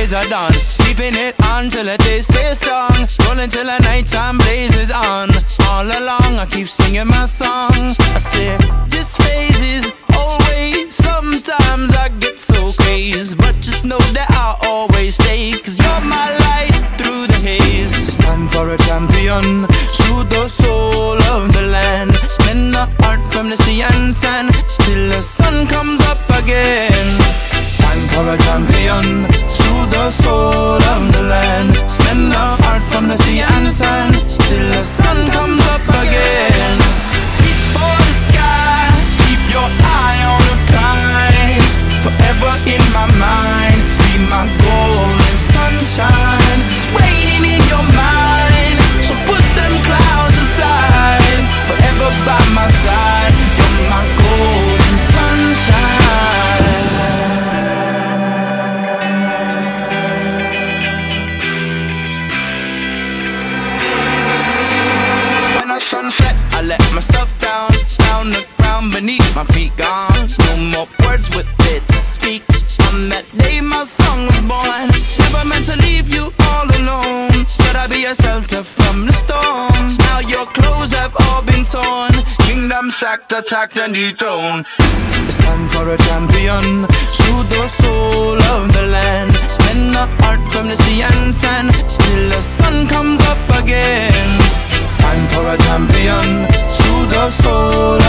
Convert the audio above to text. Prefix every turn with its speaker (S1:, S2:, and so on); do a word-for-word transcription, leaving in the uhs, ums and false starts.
S1: days are done. Keeping it on till the day stays strong. Rolling till the nighttime blazes on. All along I keep singing my song. I say this phase is always. Sometimes I get so crazed, but just know that I'll always stay, cause you're my light through the haze. It's time for a champion, soothe the soul of the land. Mend the heart from the sea and sand till the sun comes up again. Time for a champion, soothe the soul of the land. Mend the heart from the sea and sand till the sun comes up again. Reach for the sky, keep your eye on the prize. Forever in my mind, be my golden sunshine. It's raining in your mind, so push them clouds aside. Forever by my side, you're my golden sunshine. When I sunset, I let myself down, down the ground beneath my feet gone. No more words with it to speak. On that day my song was born. Never meant to leave you all alone. Said I'd be a shelter from the storm. Now your clothes have all been torn. Kingdom sacked, attacked and dethroned. It's time for a champion, soothe the soul of the land. Mend the heart from the sea and sand till the sun comes up again. Time for a champion, soothe the soul